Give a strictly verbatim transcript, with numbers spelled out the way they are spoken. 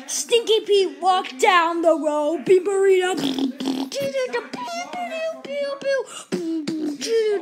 Stinky Pete walked down the road. Beep burrito.